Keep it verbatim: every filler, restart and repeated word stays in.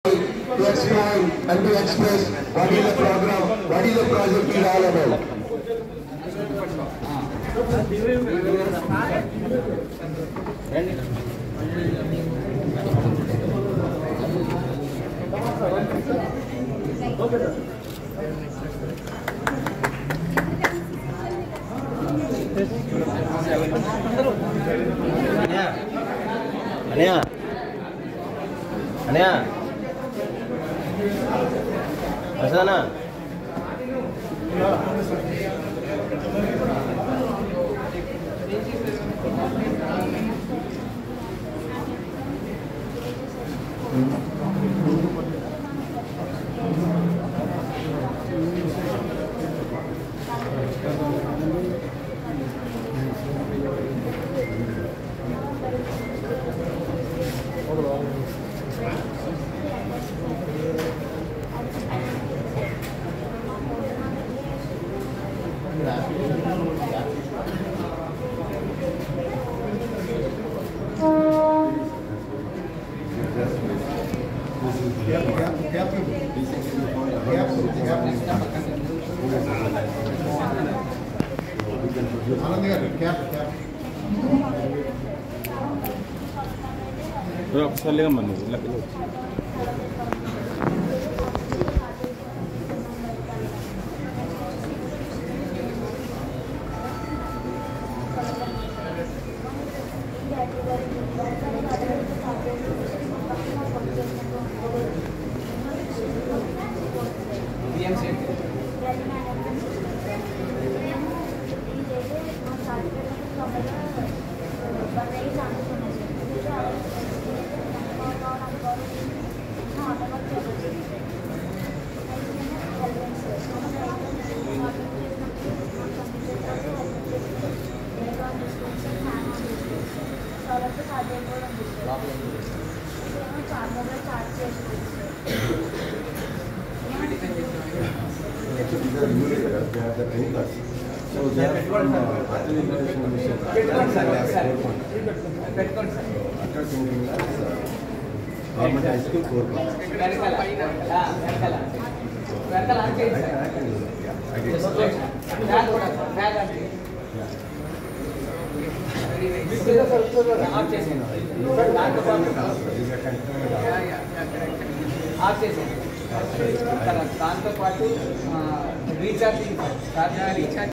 to explain and to express what is the program, what is the project is all about. Anaya, Anaya, Asana. Berapa kali kan mana? Lagi lu. So they are from uh, Administration Mission. Government High School four. దాంతో పాటు recharging recharge